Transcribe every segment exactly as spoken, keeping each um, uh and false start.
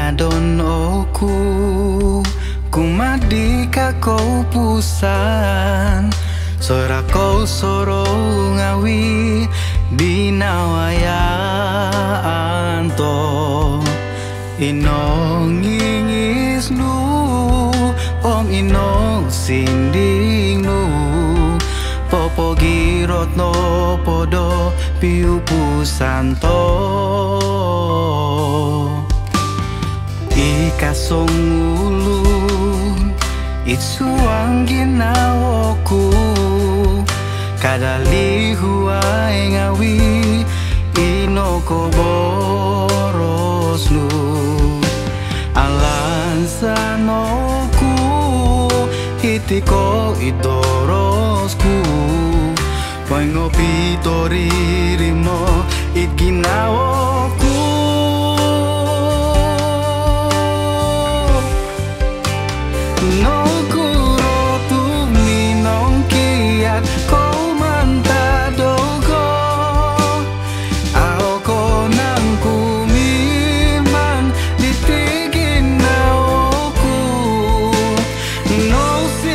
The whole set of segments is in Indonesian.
ngadonoku kumadika kau pusan sora kau soro ngawi dinawaya anto inong ingis nu om inong sinding nu popo girot no podo piu pusanto ikasong ulun itsuang ginawoku kadali huai ngawi inoko boros nu alansanoku hitiko idorosku ngopi toririmo it ginawoku no kuro tu minong kiat kau mantadogo ako nang kumiman ditigin nawoku no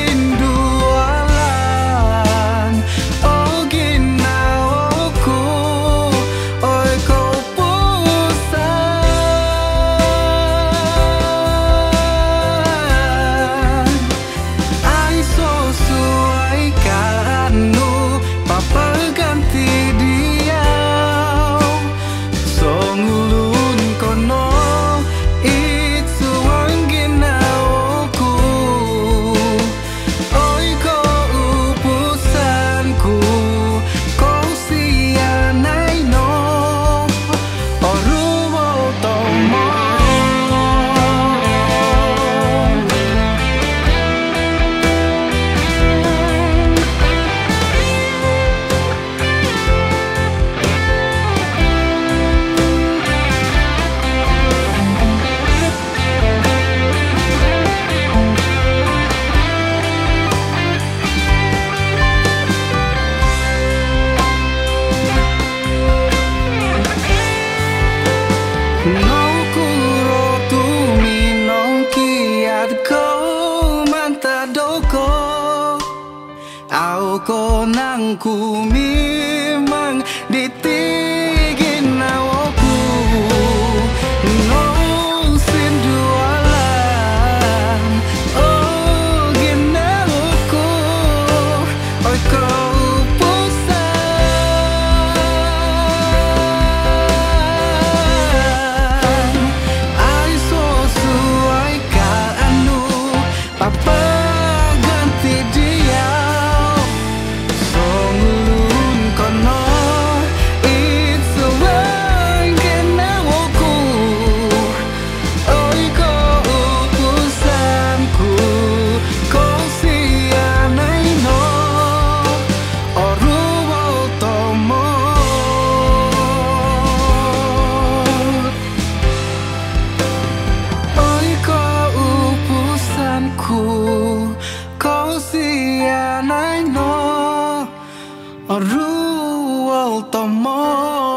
sindualan o ginawoku oi kau pusan ai sesuai kanu papa ganti dia songulun kono itu wangginawoku oi kau pusanku kau sianai no oruwo tomo no kuro tu minong kiat kau mantadoko au ko nang kumimang ditigin nawoku no sindualan oh ginawoku oi kau pusan ai sesuai kanu papa ganti dia songulun kono itu wangginawoku oi kau pusanku kau sianai no oruwo tomo oi kau pusanku kau sianai no oruwo tomo